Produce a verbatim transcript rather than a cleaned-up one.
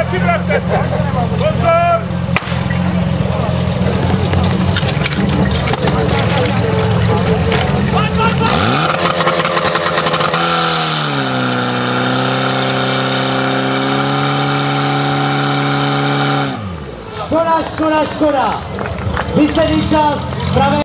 připravte se! Pozor! Škoda, škoda, škoda. Výsledný čas pravé